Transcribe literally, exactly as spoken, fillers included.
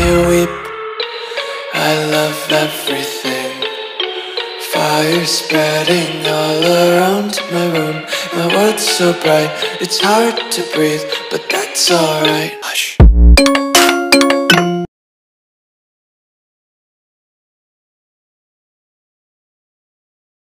you weep. I love everything. Fire spreading all around my room. My world's so bright, it's hard to breathe, but that's alright. Hush.